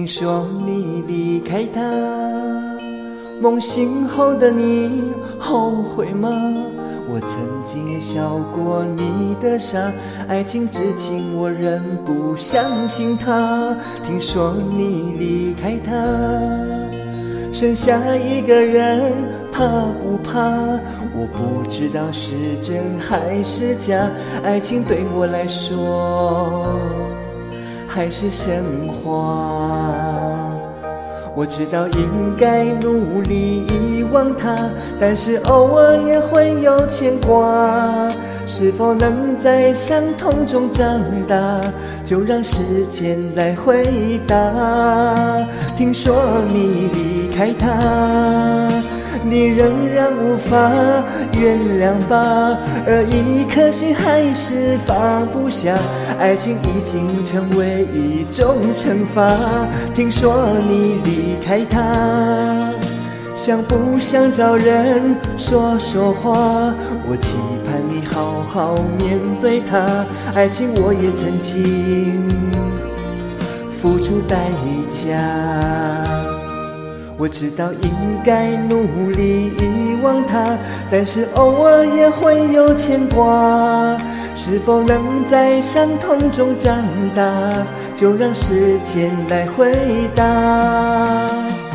听说你离开他，梦醒后的你后悔吗？我曾经也笑过你的傻，爱情至今我仍不相信他。听说你离开他，剩下一个人，怕不怕？我不知道是真还是假，爱情对我来说还是神话。我知道应该努力遗忘他，但是偶尔也会有牵挂。是否能在伤痛中长大，就让时间来回答。听说你离开他，你仍然无法原谅吧，而一颗心还是放不下，爱情已经成为一种惩罚。听说你离开他，想不想找人说说话？我期盼你好好面对他，爱情我也曾经付出代价。我知道应该努力遗忘他，但是偶尔也会有牵挂。是否能在伤痛中长大，就让时间来回答。